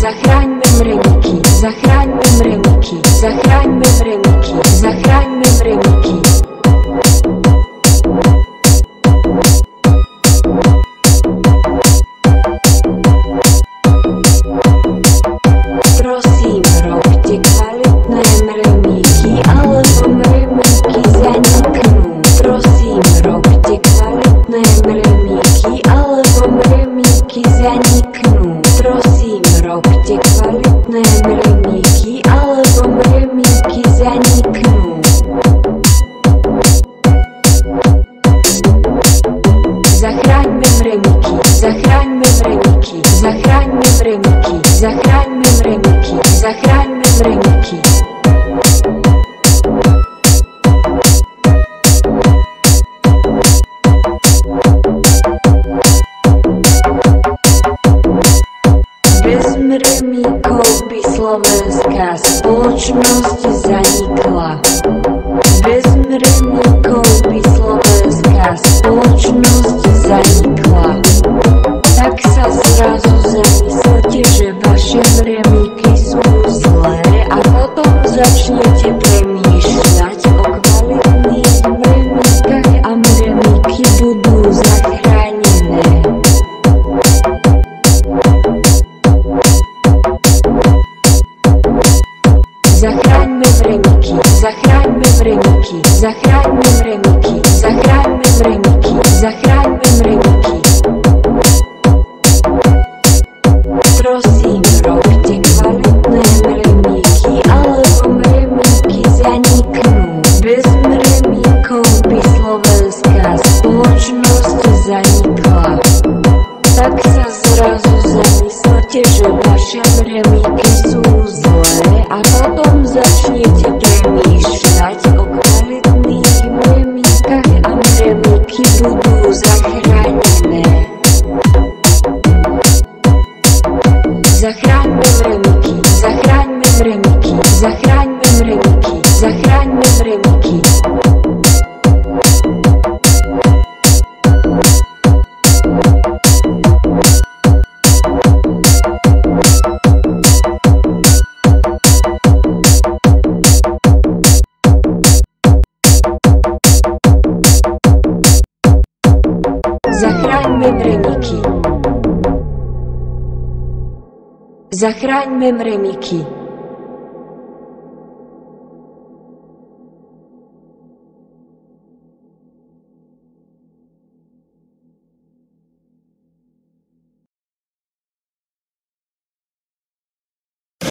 zachraňme mremiky, zachraňme mremiky, zachraňme mremiky, zachraňme mremiky. Prosím, robte kvalitné mremíky, alebo mremíky zaniknú. Prosím, robte kvalitné mremíky, alebo mremíky zaniknú. Prosím, robte kvalitné mremíky, alebo mremíky zaniknú. Zachraňme mremiky, zachraňme mremiky, zachraňme mremiky, zachraňme mremiky, zachraňme mremiky. Bez mremíkov by slovenská spoločnosť zanikla. Bez mremíkov by slovenská spoločnosť zanikla. Tak sa zrazu zamyslite, že vaše mremíky sú zlé a potom začnete premýšľať o kvalitných mremíkach a mremíky budú zachránené. Zachráňme mremiky, zachráňme mremiky, zachráňme mremiky, zachráňme mremiky, zachráňme mremiky. Prosím, robte kvalitné mremíky, alebo mremíky zaniknú. Bez mremíkov by slovenská spoločnosť zanikla. Tak sa zrazu zamyslite, že vaše mremíky sú zlé a potom začnete premýšľať o kvalitných mremíkach a mremíky budú zachránené. Zachráňme mremiky, zachráňme mremiky, zachráňme mremiky, zachráňme mremiky. Zachráňme mremiky. Zachráňme mremiky.